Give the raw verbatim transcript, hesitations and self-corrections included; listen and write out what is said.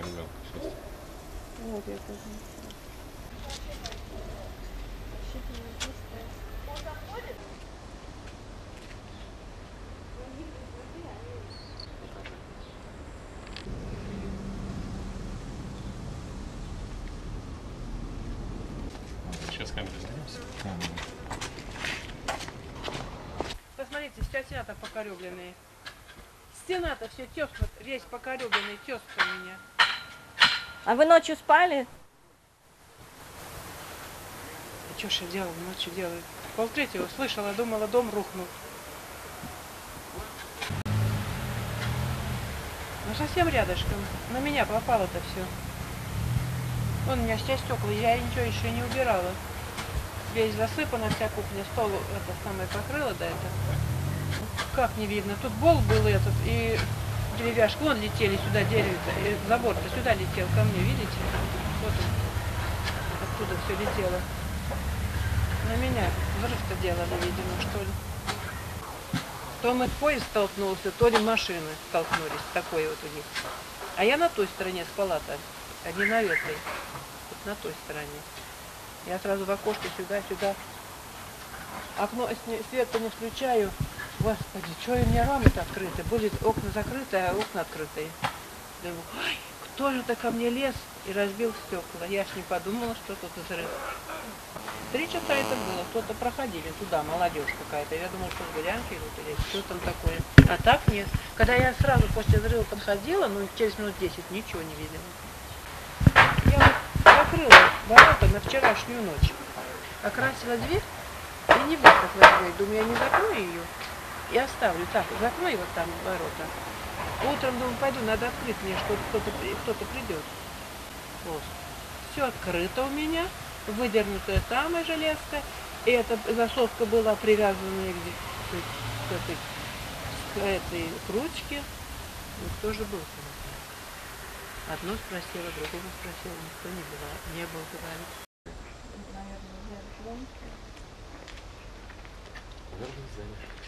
ребенка сейчас. Вот я тоже. Сейчас камеры сдадимся. Посмотрите, сейчас стена-то покорёбленные. Стена-то все тёсно, весь покорёбленный, тёс у меня. А вы ночью спали? А что ж я делала, ночью делаю? Полтретьего слышала, думала, дом рухнул. Ну совсем рядышком. На меня попало-то все. Вон у меня все стекла, я ничего еще не убирала. Весь засыпана вся кухня, стол это самое покрыла, да это. Как не видно, тут бол был этот, и деревяшки, вон летели сюда, дерево-то, и забор-то сюда летел ко мне, видите? Вот он, оттуда все летело. На меня взрыв-то делали, видимо, что ли. То мы поезд столкнулся, то ли машины столкнулись, такой вот у них. А я на той стороне спала-то, а не на этой, вот на той стороне. Я сразу в окошко сюда-сюда. Окно, свет-то не включаю. Господи, что у меня рамы-то открыты? Были окна закрыты, а окна открытые. Думаю, ой, кто же то ко мне лез и разбил стекла? Я ж не подумала, что тут взрыв. Три часа это было, кто-то проходили туда, молодежь какая-то. Я думала, что гулянки идут или что там такое. А так нет. Когда я сразу после взрыва подходила, ну через минут десять ничего не видела. Я закрыла ворота на вчерашнюю ночь. Окрасила дверь и не выпахла дверь. Думаю, я не закрою ее и оставлю так. Закрою вот там ворота. Утром, думаю, пойду, надо открыть мне, что кто-то кто-то придет. Вот. Все открыто у меня. Выдернутая самая железка. И эта засовка была привязана к, к, этой, к этой к ручке. Ну, кто же был там? Одно спросила, другого спросила. Никто не был, не был, говорит. Наверное, занят.